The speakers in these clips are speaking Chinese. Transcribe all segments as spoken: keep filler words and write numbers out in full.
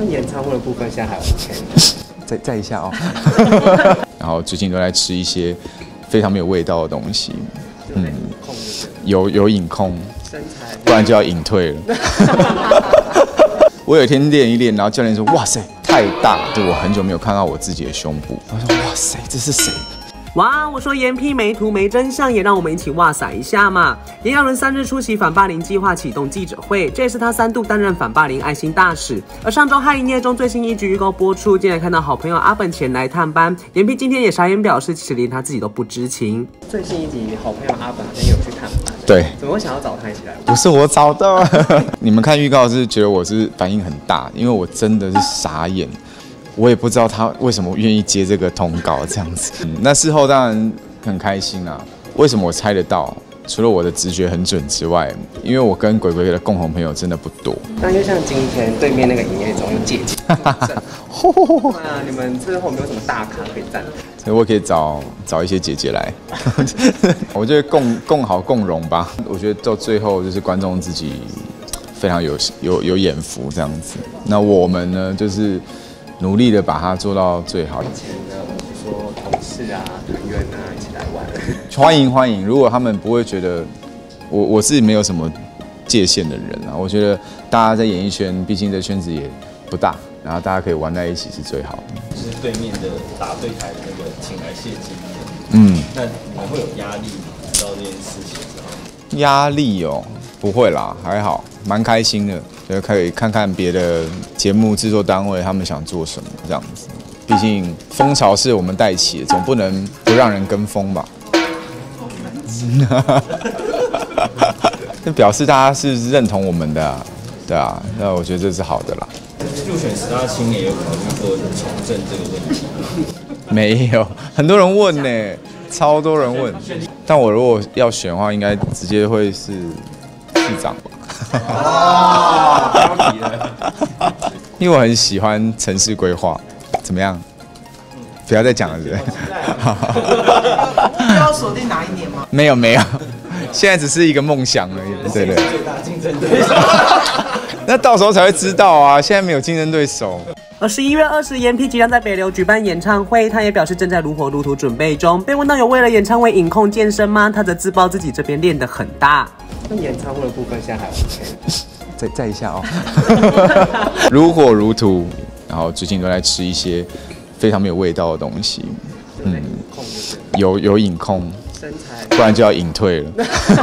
那演唱会的部分现在还 OK 吗？ 再再一下哦。然后最近都在吃一些非常没有味道的东西，嗯，有有隐控，不然就要隐退了。我有一天练一练，然后教练说：“哇塞，太大！”就我很久没有看到我自己的胸部。我说：“哇塞，这是谁？” 哇，我说严批没图没真相，也让我们一起哇塞一下嘛！炎亚纶三日出席反霸凌计划启动记者会，这也是他三度担任反霸凌爱心大使。而上周嗨营业中最新一集预告播出，竟然看到好朋友阿本前来探班，严批今天也傻眼表示，其实连他自己都不知情。最新一集好朋友阿本好像有去探班， 对， 怎么会想要找他一起来？ 不是我找的，你们看预告是觉得我是反应很大，因为我真的是傻眼。我也不知道他为什么愿意接这个通告这样子、嗯，那事后当然很开心啊。为什么我猜得到？除了我的直觉很准之外，因为我跟鬼鬼的共同朋友真的不多。 那就像今天对面那个营业中有姐姐，那你们之后没有什么大咖可以站？ 所以我可以找找一些姐姐来，我觉得共共好共荣吧。我觉得到最后就是观众自己非常有有有眼福这样子。那我们呢，就是努力的把它做到最好。以前呢，就说同事啊、团员啊一起来玩，欢迎欢迎。如果他们不会觉得我我是没有什么界限的人啊，我觉得大家在演艺圈，毕竟这圈子也不大，然后大家可以玩在一起是最好的。 就是对面的打对台的那个请来谢金， 嗯， 那你们会有压力吗？知道这件事情之后， 压力哦，不会啦，还好，蛮开心的。就可以看看别的节目制作单位他们想做什么这样子。毕竟风潮是我们带起的，总不能不让人跟风吧。这表示大家是认同我们的、啊，对啊，那我觉得这是好的啦。 入选十大青年有考虑过从政这个问题吗？ 没有，很多人问呢、欸，超多人问。但我如果要选的话，应该直接会是市长吧。 哦，标题了。 因为我很喜欢城市规划，怎么样？不要再讲了，是不是？ 目标锁定哪一年吗？ 没有没有，现在只是一个梦想而已。对对。 最大竞争对手。 那到时候才会知道啊，现在没有竞争对手。 而十一月二十，严批即将在北流举办演唱会，他也表示正在如火如荼准备中。被问到有为了演唱会饮控健身吗？他则自曝自己这边练得很大。那演唱会的部分现在还 OK 吗？ 再再一下哦。如火如荼，然后最近都在吃一些非常没有味道的东西，嗯，有有隐控，不然就要隐退了。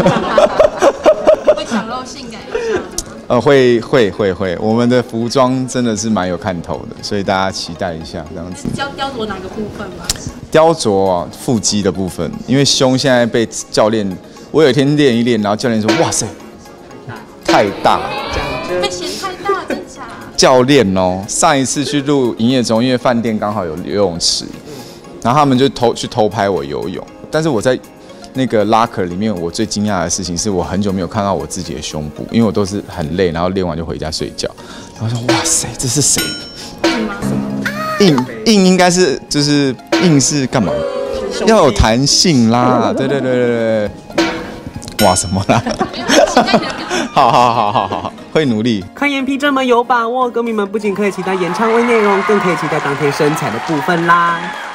会抢肉性感一下吗？ 呃，会会会会，我们的服装真的是蛮有看头的，所以大家期待一下这样子。 雕雕琢哪个部分吗？ 雕琢啊，腹肌的部分，因为胸现在被教练，我有一天练一练，然后教练说：“哇塞，太大。” 被嫌太大，真假？ 教练哦，上一次去录营业中，因为饭店刚好有游泳池，然后他们就偷去偷拍我游泳，但是我在那个 locker 里面，我最惊讶的事情是我很久没有看到我自己的胸部，因为我都是很累，然后练完就回家睡觉。然后说哇塞，这是谁？硬硬应该是就是硬是干嘛？要有弹性啦，对对对对对。哇什么啦？好好好好好，会努力。 看严批这么有把握，歌迷们不仅可以期待演唱会内容，更可以期待当天身材的部分啦。